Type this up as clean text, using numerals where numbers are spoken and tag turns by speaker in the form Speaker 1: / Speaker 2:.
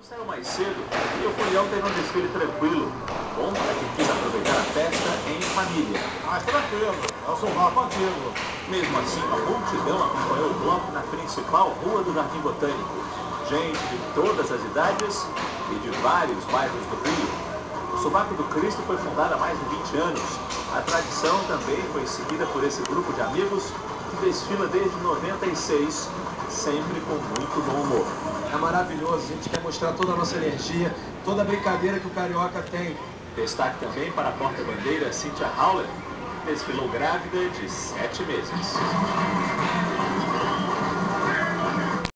Speaker 1: Saiu mais cedo e eu fui ontem num desfile tranquilo, bom para quem quis aproveitar a festa em família.
Speaker 2: Mais tranquilo, eu sou lá contigo.
Speaker 1: Mesmo assim, a multidão acompanhou o bloco na principal rua do Jardim Botânico. Gente de todas as idades e de vários bairros do Rio. O Sovaco do Cristo foi fundado há mais de 20 anos. A tradição também foi seguida por esse grupo de amigos que desfila desde 96, sempre com muito bom humor.
Speaker 2: É maravilhoso, a gente quer mostrar toda a nossa energia, toda a brincadeira que o carioca tem.
Speaker 1: Destaque também para a porta-bandeira Cynthia Howler, que desfilou grávida de 7 meses.